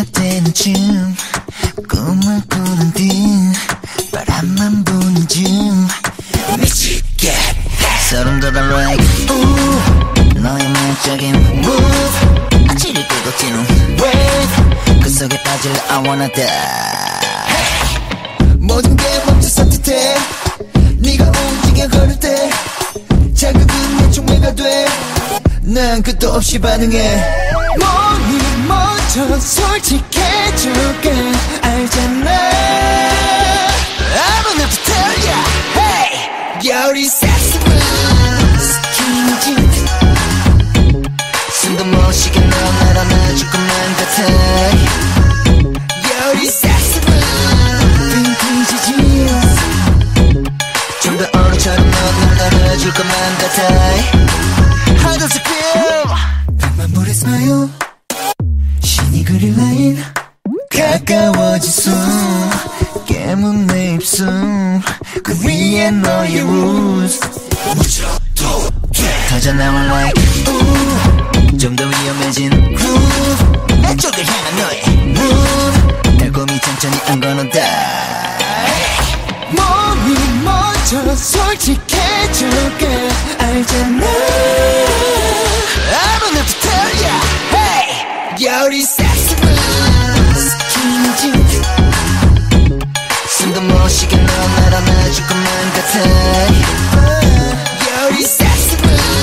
때는 춤 꿈을 꾸는 듯 바람만 부는 중 미치게 소름 돋아 like ooh 너의 매력적인 move 아치를 끄고 튀는 wave 그 속에 빠질래 I wanna die 모든 게 멈춰 산뜻해 네가 움직여 걸을 때 자극은 내 종매가 돼 난 끝도 없이 반응해 몸이 먼저 솔직해줄게 알잖아 I'm enough to tell ya Hey You're sexy skinny jeans 숨도 못 쉬게 너 날 안아줄 것만 같아 You're sexy vintage jeans 좀 더 어른처럼 넌 날 안아줄 것만 같아 How does it feel? 밤만 물에 스마일 신이 그릴 라인 가까워진 숨 깨문 내 입술 그 위에 너의 rules 묻혀도 돼 터져 나와 like ooh 좀 더 위험해진 groove 내 쪽을 향한 너의 move 달콤히 천천히 I'm gonna die 몸이 먼저 솔직해줄게 알잖아 I'm enough to tell ya Hey You're sexy skinny jeans 숨도 못 쉬게 너 날 안아줄 것만 같아 You're sexy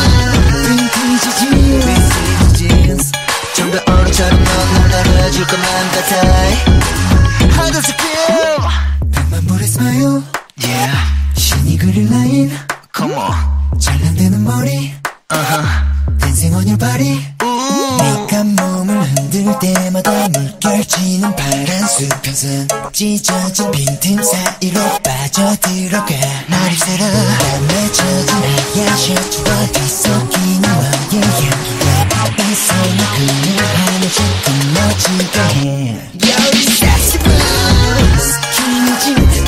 vintage jeans 좀 더 어른처럼 너 날 안아줄 것만 같아 How does it feel? 밤만 물에 스마일 Yeah 신이 그릴 라인 Come on 잘난대는 머리 Dancing on your body 네가 몸을 흔들 때마다 물결치는 파란 수평선 찢어진 빈틈 사이로 빠져들어가 날 입새로 맺혀진 하얀 셔츠와 뒤섞이는 너의 향기가 이 손을 그늘 하늘씩 끊어지게 해 You're sexy skinny jeans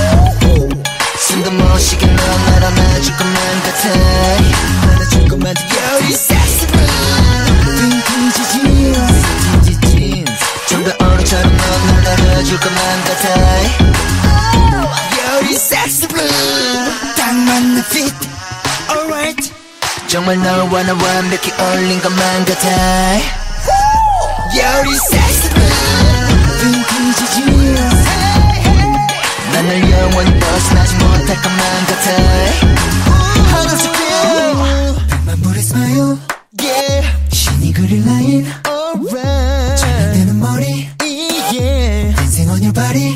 숨도 못 쉬게 너 날 안아줄 것만 같아 안아줄 것만 같아 You're sexy vintage jeans 좀 더 어른처럼 너 날 안아줄 것만 같아 You're sexy blue 딱 맞는 fit Alright 정말 너와 나 완벽히 어울린 것만 같아 You're sexy vintage jeans 난 널 영원히 벗어나지 못할 것만 같아 How does it feel? 밤만 물에 스마일 Yeah 신이 그릴 라인 Alright 잘난대는 머리 Yeah Dancing on your body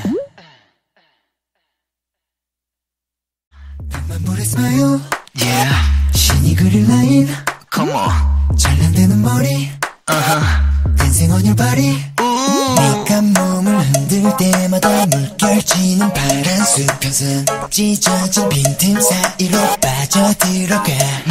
밤만 물에 스마일 Yeah 신이 그릴 라인 Come on 잘난대는 머리 Dancing on your body 네가 몸을 흔들 때마다 물결치는 파란 수평선 찢어진 빈틈 사이로 빠져들어가